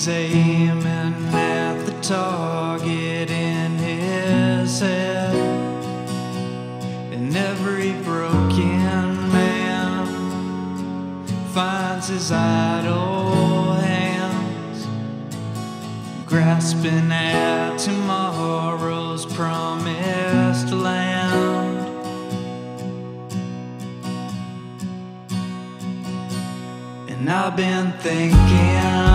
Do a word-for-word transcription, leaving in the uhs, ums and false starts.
He's aiming at the target in his head, and every broken man finds his idle hands grasping at tomorrow's promised land. And I've been thinking